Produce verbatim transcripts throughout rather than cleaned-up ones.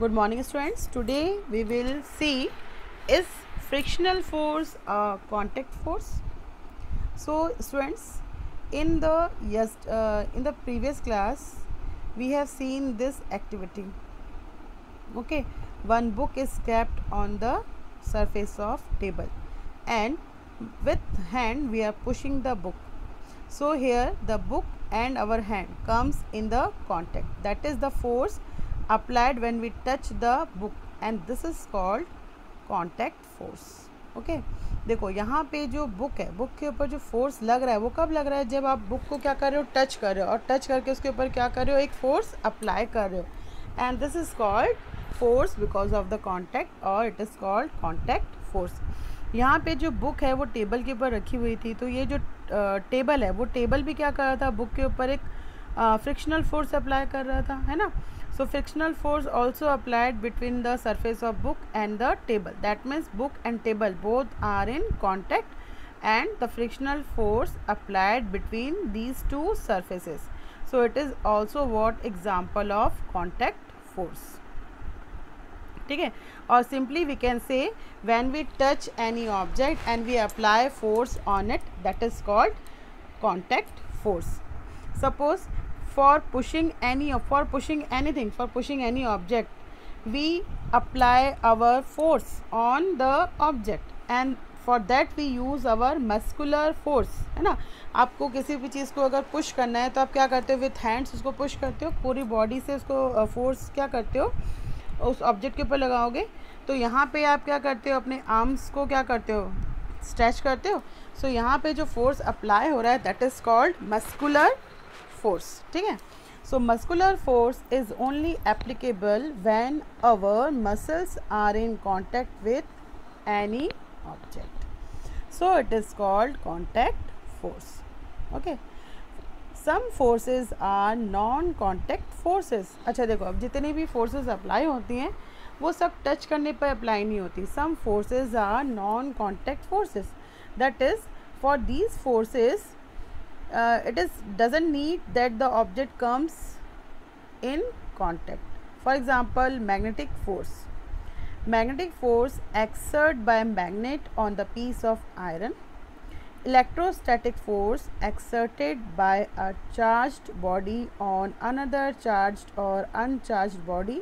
Good morning, students. Today we will see, is frictional force a contact force? So students, in the yes uh, in the previous class we have seen this activity. Okay, one book is kept on the surface of table and with hand we are pushing the book. So here the book and our hand comes in the contact. That is the force applied when we touch the book and this is called contact force. Okay okay? देखो यहाँ पे जो book है, book के ऊपर जो force लग रहा है वो कब लग रहा है? जब आप बुक को क्या कर रहे हो, टच कर रहे हो, और टच करके उसके ऊपर क्या कर रहे हो, एक फोर्स अप्लाई कर रहे हो and this is called force because of the contact और it is called contact force. यहाँ पे जो बुक है वो टेबल के ऊपर रखी हुई थी, तो ये जो टेबल है वो टेबल भी क्या कर रहा था, बुक के ऊपर एक फ्रिक्शनल फोर्स अप्लाई कर रहा था, है ना. So frictional force also applied between the surface of book and the table. That means book and table both are in contact and the frictional force applied between these two surfaces. So it is also what example of contact force. ठीक है. और simply we can say when we touch any object and we apply force on it, that is called contact force. Suppose for pushing any for pushing anything for pushing any object we apply our force on the object and for that we use our muscular force, है ना. आपको किसी भी चीज़ को अगर push करना है तो आप क्या करते हो, विथ हैंड्स उसको पुश करते हो, पूरी बॉडी से उसको फोर्स क्या करते हो, उस ऑब्जेक्ट के ऊपर लगाओगे. तो यहाँ पे आप क्या करते हो, अपने आर्म्स को क्या करते हो, स्ट्रेच करते हो. सो so, यहाँ पे जो फोर्स अप्लाई हो रहा है that is called muscular force. ठीक है. So muscular force is only applicable when our muscles are in contact with any object. So it is called contact force. Okay. Some forces are non-contact forces. अच्छा देखो, अब जितनी भी forces apply होती हैं वो सब टच करने पर अप्लाई नहीं होती. Some forces are non-contact forces. That is, for these forces Uh, it is doesn't need that the object comes in contact. For example, magnetic force. Magnetic force exerted by a magnet on the piece of iron. Electrostatic force exerted by a charged body on another charged or uncharged body.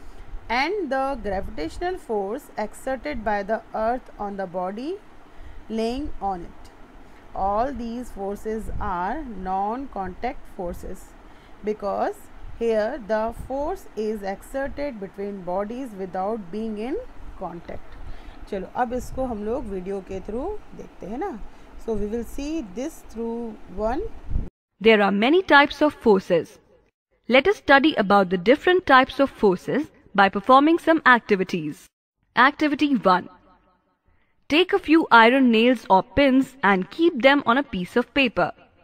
And the gravitational force exerted by the earth on the body laying on it. All these forces are non-contact forces because here the force is exerted between bodies without being in contact. चलो अब इसको हम लोग video के through देखते हैं ना. So we will see this through one. There are many types of forces. Let us study about the different types of forces by performing some activities. Activity one. Take a few iron nails or pins and keep them on a piece of paper.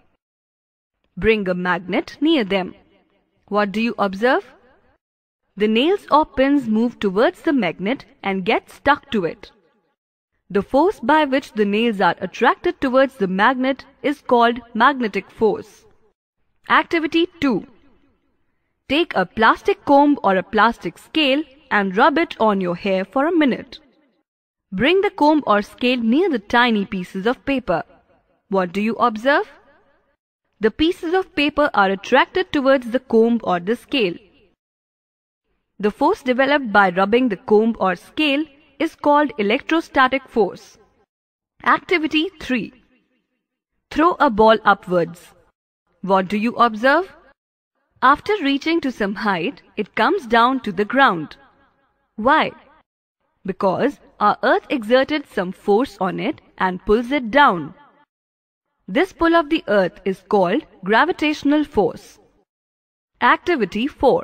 Bring a magnet near them. What do you observe? The nails or pins move towards the magnet and get stuck to it. The force by which the nails are attracted towards the magnet is called magnetic force. Activity two. Take a plastic comb or a plastic scale and rub it on your hair for a minute. Bring the comb or scale near the tiny pieces of paper. What do you observe? The pieces of paper are attracted towards the comb or the scale. The force developed by rubbing the comb or scale is called electrostatic force. Activity three. Throw a ball upwards. What do you observe? After reaching to some height, it comes down to the ground. Why? Because our earth exerted some force on it and pulls it down. This pull of the earth is called gravitational force. Activity four.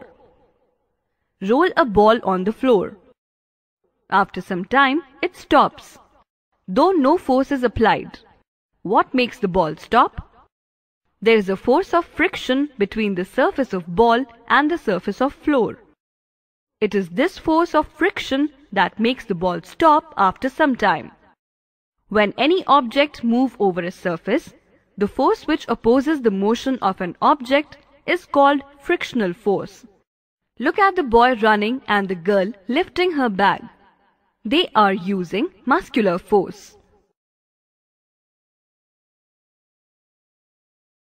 Roll a ball on the floor. After some time, it stops. Though no force is applied. What makes the ball stop? There is a force of friction between the surface of ball and the surface of floor. It is this force of friction that makes the ball stop after some time. When any object moves over a surface, the force which opposes the motion of an object is called frictional force. Look at the boy running and the girl lifting her bag. They are using muscular force.